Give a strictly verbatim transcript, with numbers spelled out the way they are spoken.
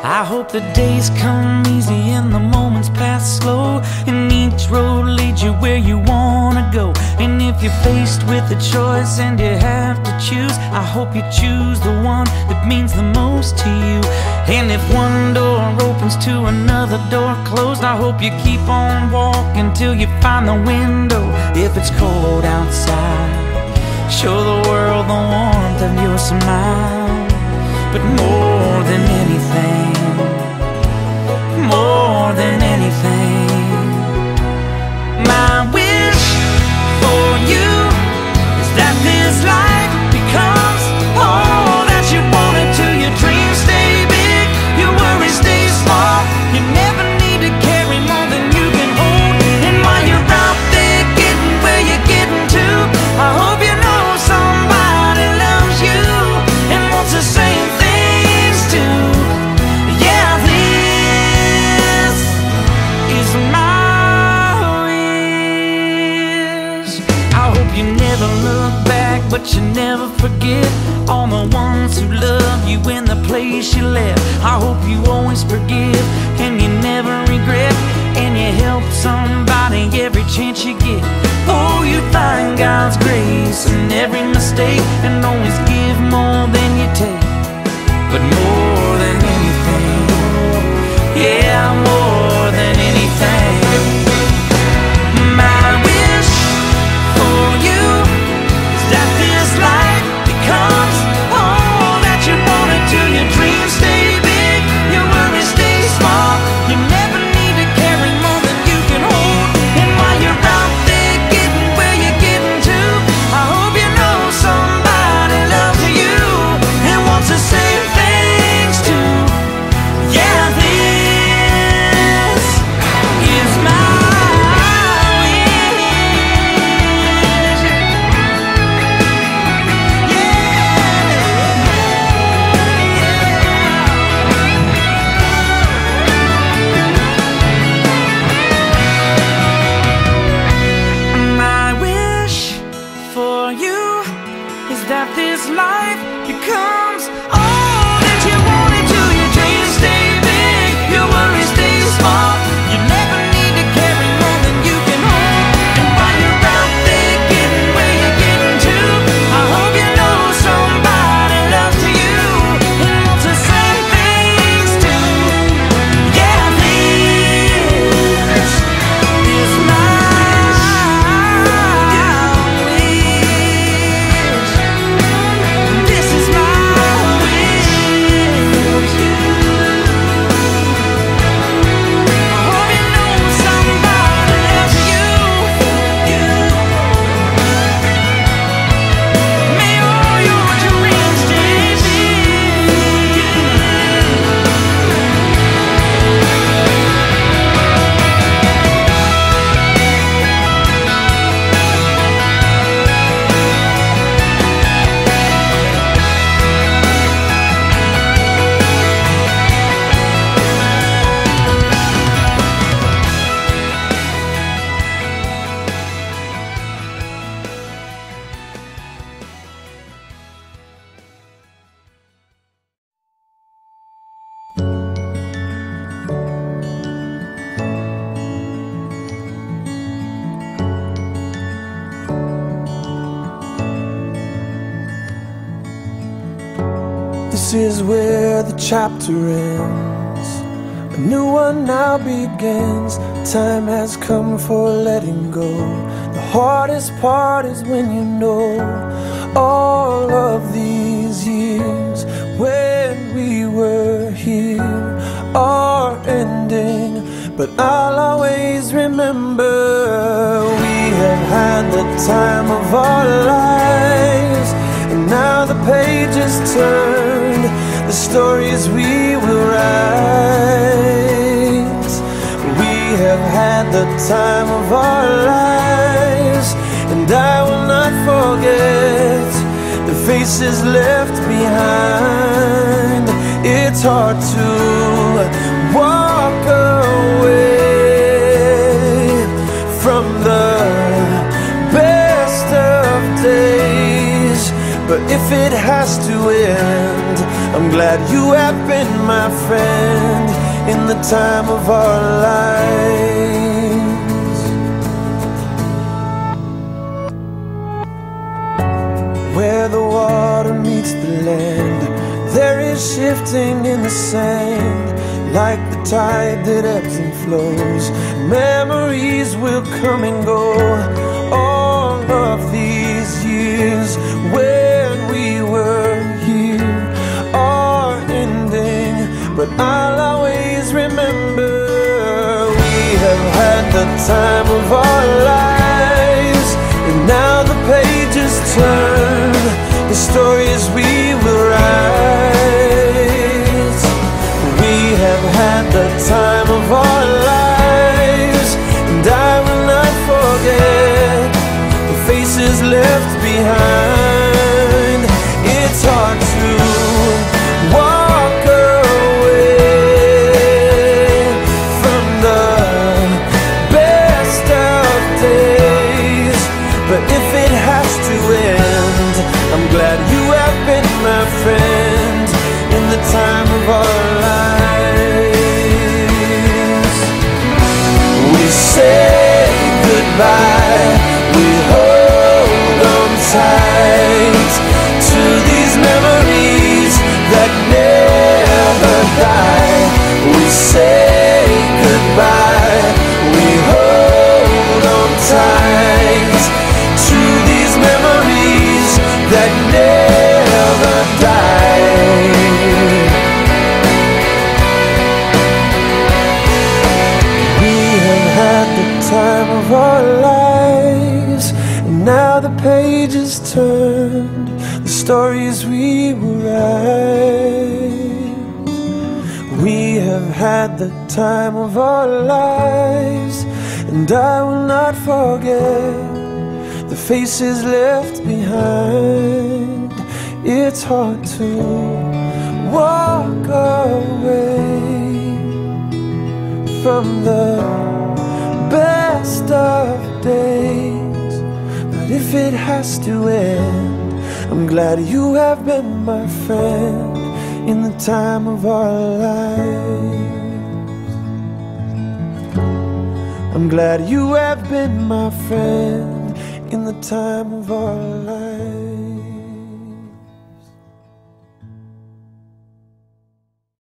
I hope the days come easy and the moments pass slow, and each road leads you where you wanna go. And if you're faced with a choice and you have to choose, I hope you choose the one that means the most to you. And if one door opens to another door closed, I hope you keep on walking till you find the window. If it's cold outside, show the world the warmth of your smile. But more than anything, more than anything, my wish for you is that this life becomes all that you want it to. Your dreams stay big, your worries stay small. You never need to carry more than you can hold. And while you're out there getting where you're getting to, I hope you know somebody loves you and wants the same things too. Yeah, this is my wish. I hope you never look back, but you never forget all the ones who love you in the place you left. I hope you always forgive and you never regret, and you help somebody every chance you get. Oh, you find God's grace in every mistake, and always give more than you take. But more than anything, yeah, more than anything, my wish for you is that this life becomes all that you want it to. Your dreams stay big, your worries stay small. You never need to carry more than you can hold. And while you're out there getting where you're getting to, I hope you know somebody loves you and wants the same things too. Yeah, this is my wish. My wish for you is that this life becomes all that you want it to. Your dreams stay big, your worries stay small. You never need to carry more than you can hold. And while you're out there getting where you're getting to, I hope you know somebody loves you and wants the same things too. Yeah, this is my wish. This is my wish. I hope you know somebody loves you. May all your dreams stay big. This is where the chapter ends. A new one now begins. Time has come for letting go. The hardest part is when you know all of these years when we were here are ending. But I'll always remember we have had the time of our lives. And now the page is turned, the stories we will write. We have had the time of our lives, and I will not forget the faces left behind. It's hard to walk away from the best of days, but if if it has to end, I'm glad you have been my friend in the time of our lives. Where the water meets the land, there is shifting in the sand, like the tide that ebbs and flows. Memories will come and go. All of these years when we were here are ending, but I'll always remember we have had the time of our lives. And now the pages turn, the stories we will write. We have had the time of our lives, and I will not forget the faces left behind. It's hard to walk away from the best of days, but if it has to end, I'm glad you have been my friend in the time of our lives. We say goodbye, we hold on tight to these memories that never die. We say goodbye, we hold on tight to these memories that never die. We have had the time of our lives, and now the pages turned, the stories we will write. We have had the time of our lives, and I will not forget the faces left behind. It's hard to walk away from the best of days, but if it has to end, I'm glad you have been my friend in the time of our lives. I'm glad you have been my friend in the time of our lives.